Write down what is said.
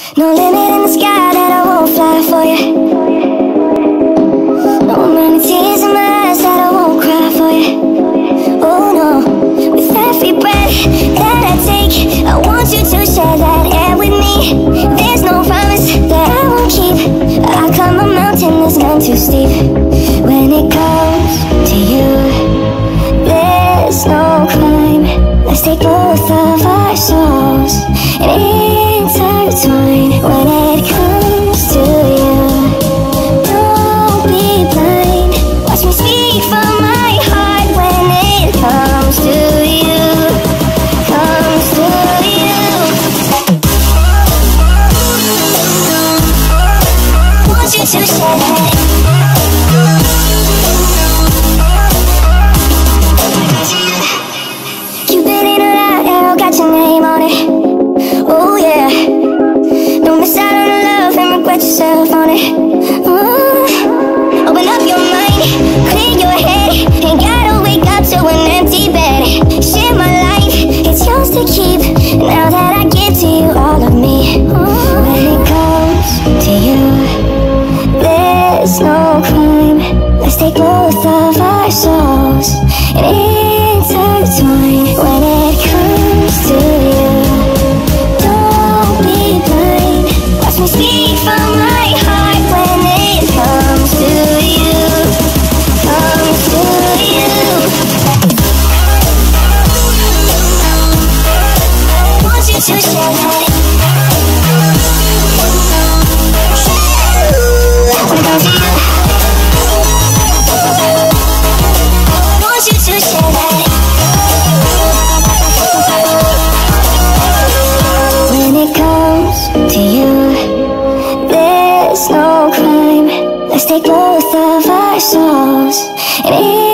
No limit in the sky that I won't fly for you. No amount of tears in my eyes that I won't cry for you. Oh no, with every breath that I take, I want you to share that air with me. There's no promise that I won't keep. I climb a mountain that's none too steep. When it comes to you, there's no climb. Let's take both of our souls and intertwine. When it comes to you, don't be blind. Watch me speak from my heart. When it comes to you, comes to you, want you to share that. Cupid in a light arrow got your name on it. Oh yeah, don't miss out on the love and regret yourself on it. Open up your mind, clear your head. Ain't gotta wake up to an empty bed. Share my life, it's yours to keep. Now that I give to you all of me. When it comes to you, there's no crime. Let's take both of our souls and intertwine. When it comes to you, don't be blind. Watch me speak from my heart. When it comes to you, comes to you, want you to share that. When it comes to you, want you to share that. When it comes to you, there's no crime. Let's take both of our souls and